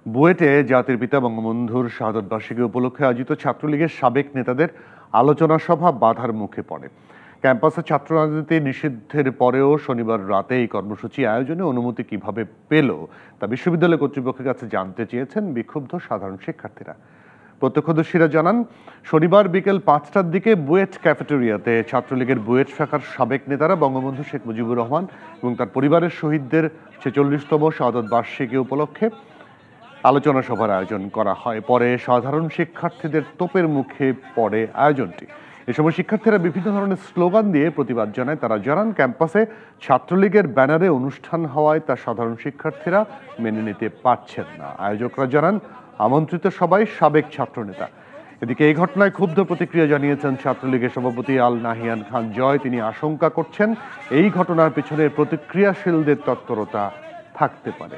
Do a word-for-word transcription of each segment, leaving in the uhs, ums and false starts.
বুয়েটে জাতির পিতা বঙ্গবন্ধুর শাহাদত বার্ষিকী উপলক্ষে আয়োজিত ছাত্রলীগের সাবেক নেতাদের আলোচনা সভা বাধার মুখে পড়ে। ক্যাম্পাসে ছাত্র রাজনীতি নিষিদ্ধের পরেও শনিবার রাতে এই কর্মসূচি আয়োজনে অনুমতি কিভাবে পেল তা বিশ্ববিদ্যালয় কর্তৃপক্ষের কাছে জানতে চেয়েছেন বিক্ষুব্ধ সাধারণ শিক্ষার্থীরা। প্রত্যক্ষদর্শীরা জানান, শনিবার বিকেল পাঁচটার দিকে বুয়েট ক্যাফেটেরিয়াতে ছাত্রলীগের বুয়েট শাখার সাবেক নেতারা বঙ্গবন্ধু শেখ মুজিবুর রহমান এবং তার পরিবারের শহীদদের ছেচল্লিশতম শাহাদত বার্ষিকী উপলক্ষে আলোচনা সভার আয়োজন করা হয়। পরে সাধারণ শিক্ষার্থীদের তোপের মুখে পড়ে আয়োজনটি। এ সময় শিক্ষার্থীরা বিভিন্ন ধরনের স্লোগান দিয়ে প্রতিবাদ জানায়। তারা জানান, ক্যাম্পাসে ছাত্রলীগের ব্যানারে অনুষ্ঠান হওয়ায় তা সাধারণ শিক্ষার্থীরা মেনে নিতে পারছেন না। আয়োজকরা জানান, আমন্ত্রিত সবাই সাবেক ছাত্রনেতা। এদিকে এই ঘটনায় ক্ষুব্ধ প্রতিক্রিয়া জানিয়েছেন ছাত্রলীগের সভাপতি আল নাহিয়ান খান জয়। তিনি আশঙ্কা করছেন, এই ঘটনার পেছনে প্রতিক্রিয়াশীলদের তৎপরতা থাকতে পারে।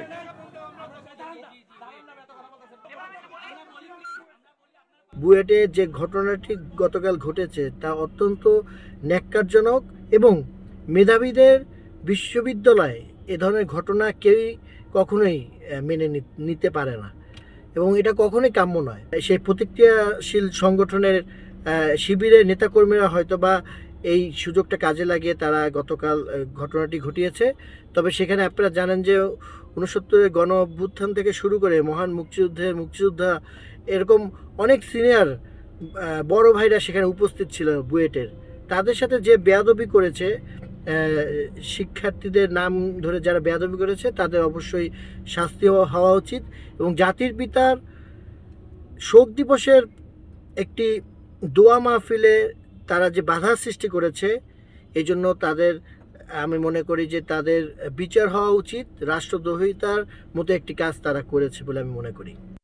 বুয়েটে যে ঘটনাটি গতকাল ঘটেছে তা অত্যন্ত ন্যাক্কারজনক এবং মেধাবীদের বিশ্ববিদ্যালয়ে এ ধরনের ঘটনা কেউই কখনোই মেনে নিতে পারে না এবং এটা কখনোই কাম্য নয়। সেই প্রতিক্রিয়াশীল সংগঠনের শিবিরের নেতাকর্মীরা হয়তো বা এই সুযোগটা কাজে লাগিয়ে তারা গতকাল ঘটনাটি ঘটিয়েছে। তবে সেখানে আপনারা জানেন যে ঊনসত্তরের গণ অভ্যুত্থান থেকে শুরু করে মহান মুক্তিযুদ্ধের মুক্তিযোদ্ধা এরকম অনেক সিনিয়র বড় ভাইরা সেখানে উপস্থিত ছিল বুয়েটের। তাদের সাথে যে বেয়াদবি করেছে, শিক্ষার্থীদের নাম ধরে যারা বেয়াদবি করেছে তাদের অবশ্যই শাস্তি হওয়া উচিত এবং জাতির পিতার শোক দিবসের একটি দোয়া মাহফিলে তারা যে বাধা সৃষ্টি করেছে, এই জন্য তাদের আমি মনে করি যে তাদের বিচার হওয়া উচিত। রাষ্ট্রদ্রোহিতার মতো একটি কাজ তারা করেছে বলে আমি মনে করি।